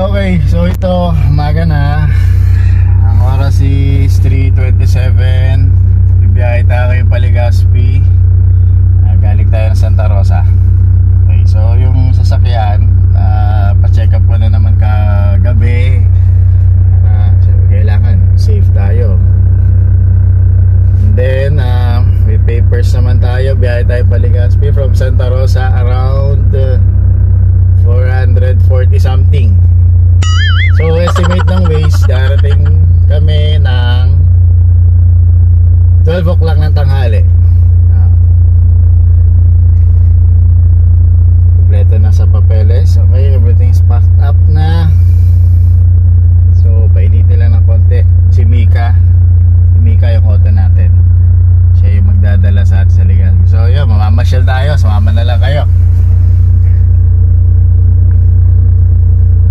Okay, so ito, umaga na. Ang oras is 3:27. Bibiyahe tayo kay Legazpi. Galing tayo ng Santa Rosa. Okay, so yung sasakyan, pa-check up ko na naman kagabi. Kailangan safe tayo. And then, may papers naman tayo. Biyahe tayo pa Legazpi from Santa Rosa around 440 something. So estimate ng ways, darating kami ng 12 o'clock ng tanghali. Kompleto na sa papeles. Okay, everything's packed up na. So painitin lang ng konti. Si Mika yung auto natin. Siya yung magdadala sa atin sa Legazpi. So yun, mamamasyal tayo. Sumama na lang kayo.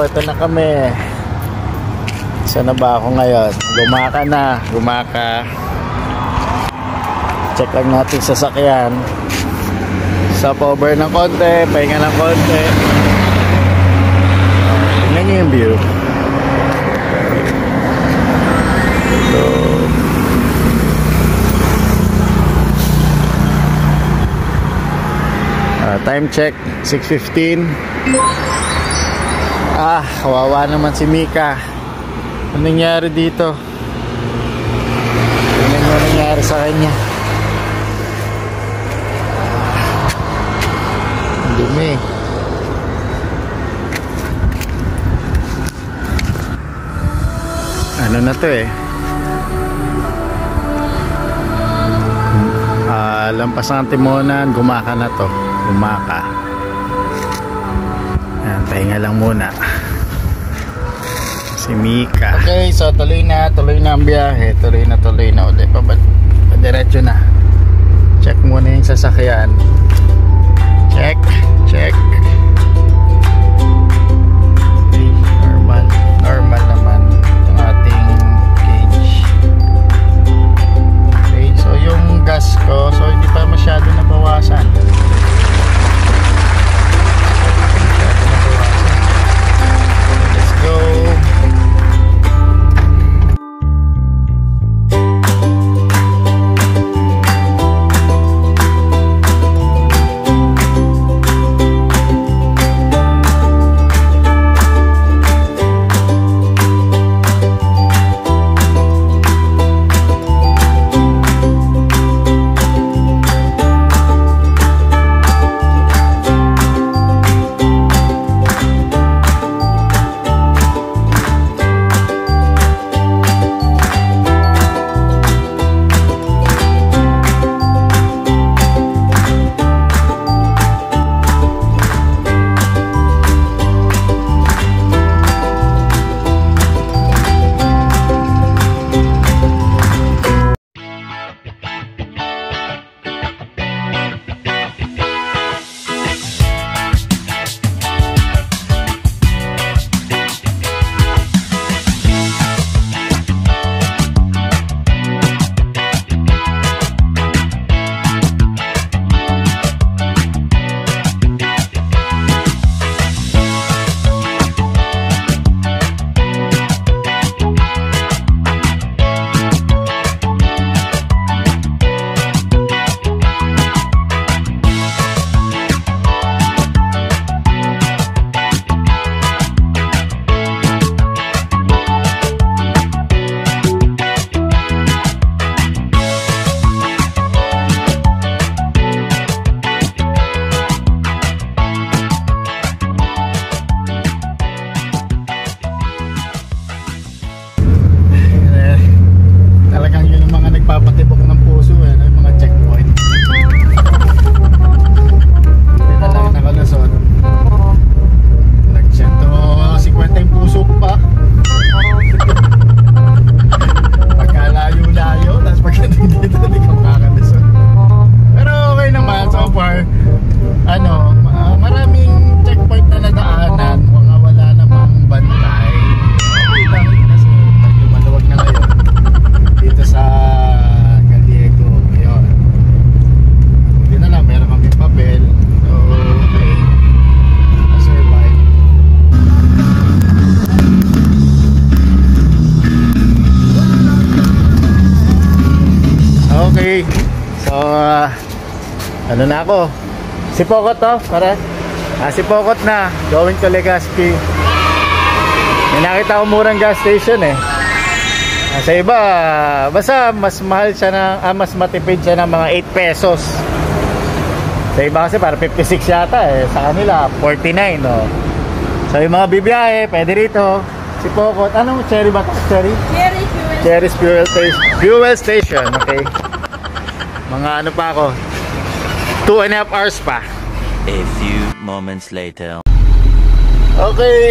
ito na kami. Saan na ba ako ngayon? Gumaka na, gumaka. Check lang natin sasakyan. Stop over ng konti, pahinga ng konti. Tingnan nyo yung view. Ito. Time check, 6:15. Kawawa naman si Mika. Anong nangyari dito? Tingnan mo nangyari sa kanya. Ang dumi. Ano na to eh? Lampas ng Timonan, gumaka na to. Gumaka. Ayan, pahinga lang muna. Si Mika. Okay, so tuloy na ang biyahe. Tuloy na ulit. Padiretso na. Check muna yung sasakyan. Check. Okay, normal naman ang ating gauge. Okay, so yung gas ko, so hindi pa masyado nabawasan. Let's go. Papatibok ng puso eh, yung mga checkpoint. Hindi na lang nakalusot. Nag-150 yung puso pa. Pagkalayo-layo, tapos pagdating dito, hindi ka makakalusot. Pero okay naman, so far, maraming checkpoint na nadaanan, mga wala namang bantay. Okay lang, kasi medyo maluwag na ngayon dito sa papel. So, okay. Na-survive. Okay. So, ano na ako? Si Pokot to, para. Si Pokot na. Going to Legazpi. May nakita ko murang gas station eh. Sa iba, basta mas mahal siya mas matipid siya ng mga 8 pesos. Sa iba kasi para 56 yata eh. Sa kanila 49 no. So yung mga bibiyahe pwede rito. Si Pokot, anong cherry ba ito? Cherry's fuel station. Okay. Mga ano pa ako, 2.5 hours pa. A few moments later. Okay,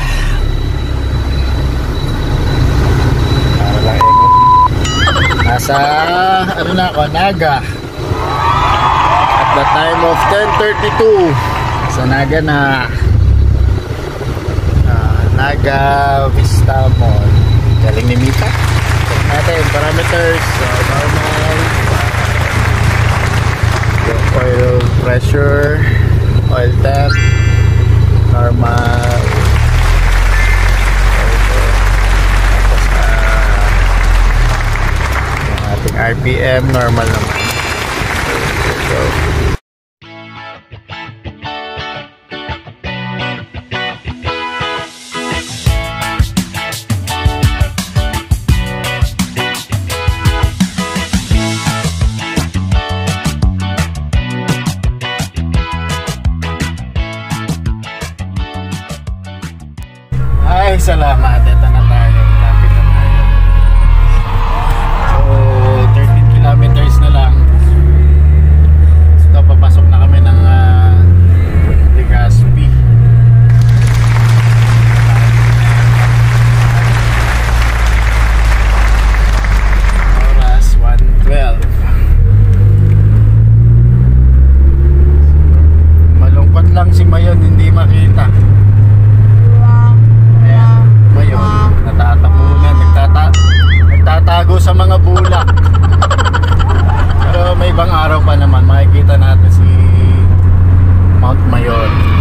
nasa ano na ako, Naga. At the time of 10:32 sa Naga na Naga Vista Mall. Galing ni Mita. Check natin parameters. So, normal. Yung oil pressure, oil temp, normal. Tapos yung ating RPM normal naman. So, ay, salamat. Ito na tayo. Lapit na tayo. So, 13 kilometers na lang. So, papasok na kami ng Legazpi. Oras 1:12. Malungkot lang si Mayon, hindi makita. Ngayon, natatapunan, nagtatago sa mga bulak. Pero may ibang araw pa naman, makikita natin si Mount Mayon.